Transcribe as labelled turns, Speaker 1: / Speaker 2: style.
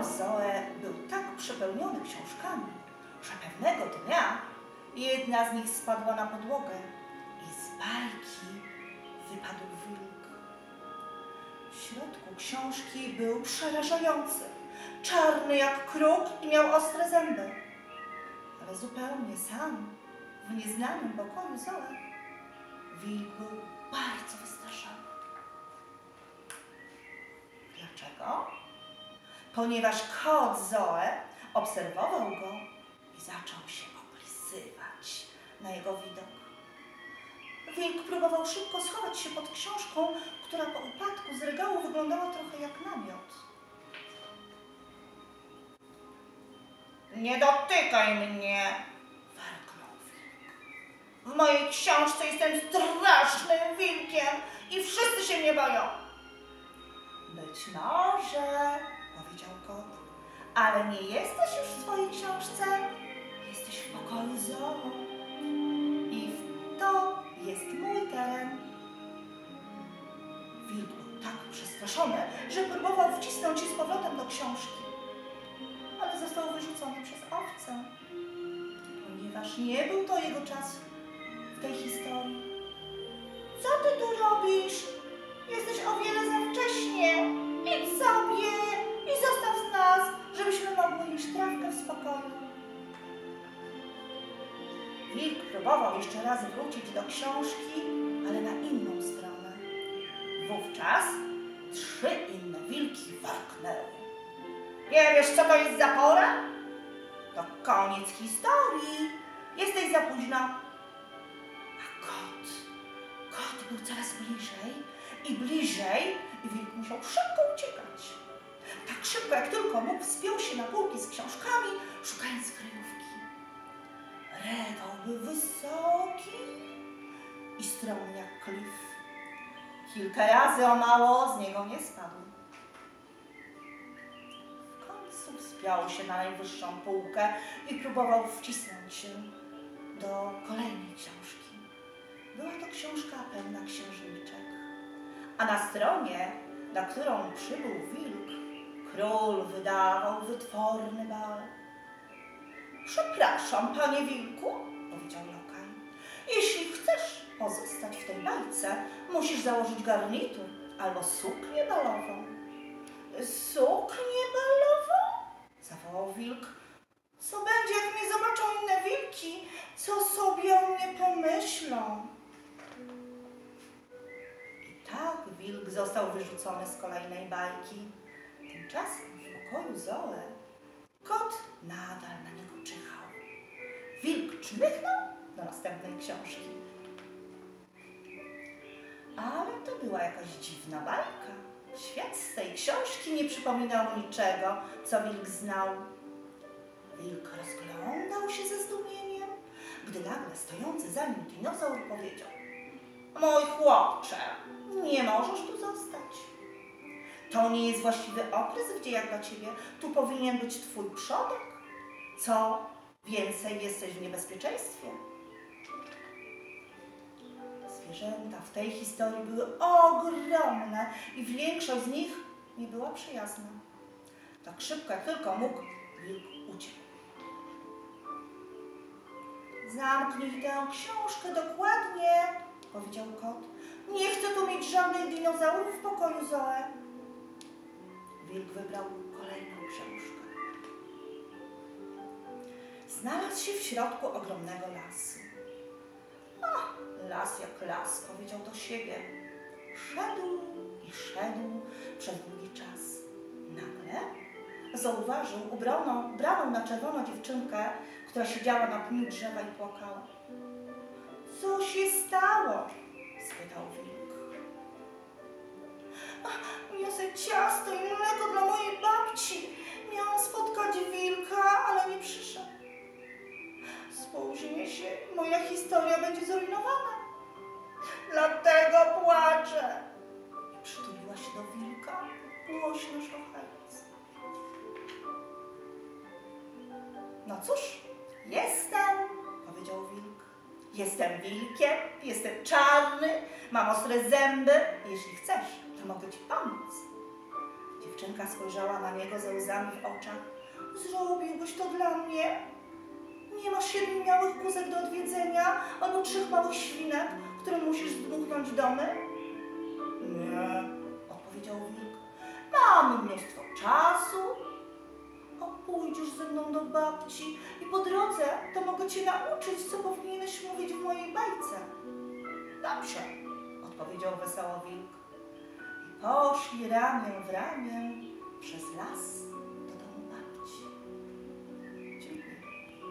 Speaker 1: Pokój Zoe był tak przepełniony książkami, że pewnego dnia jedna z nich spadła na podłogę i z bajki wypadł wilk. W środku książki był przerażający, czarny jak kruk i miał ostre zęby. Ale zupełnie sam, w nieznanym pokoju Zoe, wilk był bardzo wystraszony. Dlaczego? Ponieważ kot Zoe obserwował go i zaczął się oblizywać na jego widok. Wilk próbował szybko schować się pod książką, która po upadku z regału wyglądała trochę jak namiot. Nie dotykaj mnie, warknął wilk. W mojej książce jestem strasznym wilkiem i wszyscy się mnie boją. Być może, powiedział kot, ale nie jesteś już w swojej książce, jesteś w pokoju Zoe. I to jest mój teren. Wilk był tak przestraszony, że próbował wcisnąć się z powrotem do książki, ale został wyrzucony przez owcę, ponieważ nie był to jego czas w tej historii. Co ty tu robisz? Jesteś o wiele za wcześnie. Idź sobie i zostaw nas, żebyśmy mogli jeść trawkę w spokoju. Wilk próbował jeszcze raz wrócić do książki, ale na inną stronę. Wówczas 3 inne wilki warknęły. Nie wiesz, co to jest za pora? To koniec historii. Jesteś za późno. A kot był coraz bliżej i bliżej i wilk musiał szybko uciekać. Tak szybko, jak tylko mógł, wspiął się na półki z książkami, szukając kryjówki. Regał był wysoki i stromy jak klif. Kilka razy o mało z niego nie spadł. W końcu wspiął się na najwyższą półkę i próbował wcisnąć się do kolejnej książki. Była to książka pełna księżniczek, a na stronie, na którą przybył wilk, król wydawał wytworny bal. Przepraszam, panie wilku, powiedział lokaj. Jeśli chcesz pozostać w tej bajce, musisz założyć garnitur albo suknię balową. Suknię balową? Zawołał wilk. Co będzie, jak mnie zobaczą inne wilki? Co sobie o mnie pomyślą? I tak wilk został wyrzucony z kolejnej bajki. Tymczasem w pokoju Zoe kot nadal na niego czyhał. Wilk czmychnął do następnej książki. Ale to była jakaś dziwna bajka. Świat z tej książki nie przypominał niczego, co wilk znał. Wilk rozglądał się ze zdumieniem, gdy nagle stojący za nim dinozaur powiedział: mój chłopcze, nie możesz tu zostać. To nie jest właściwy okres w dziejach dla ciebie. Tu powinien być twój przodek. Co więcej, jesteś w niebezpieczeństwie. Zwierzęta w tej historii były ogromne i większość z nich nie była przyjazna. Tak szybko, jak tylko mógł, wilk uciekł. Zamknij tę książkę dokładnie, powiedział kot. Nie chcę tu mieć żadnych dinozaurów w pokoju Zoe. Wilk wybrał kolejną książkę. Znalazł się w środku ogromnego lasu. Las jak las, powiedział do siebie. Szedł i szedł przez długi czas. Nagle zauważył ubraną na czerwono dziewczynkę, która siedziała na pniu drzewa i płakała. Co się stało? Spytał wilk. Niosę ciasto i mleko dla mojej babci. Miałam spotkać wilka, ale nie przyszedł. Spóźnię się, moja historia będzie zrujnowana. Dlatego płaczę. I przytuliła się do wilka, głośno szlochając. No cóż, jestem, powiedział wilk. Jestem wilkiem, jestem czarny, mam ostre zęby. Jeśli chcesz, to mogę ci pomóc. Dziewczynka spojrzała na niego ze łzami w oczach. Zrobiłbyś to dla mnie? Nie masz 7 małych kózek do odwiedzenia albo 3 małych świnek, które musisz zdmuchnąć domy? Nie, odpowiedział wilk. Mam mnóstwo czasu. A pójdziesz ze mną do babci i po drodze to mogę cię nauczyć, co powinieneś mówić w mojej bajce. Dobrze, odpowiedział wesoło wilk. I poszli ramię w ramię przez las.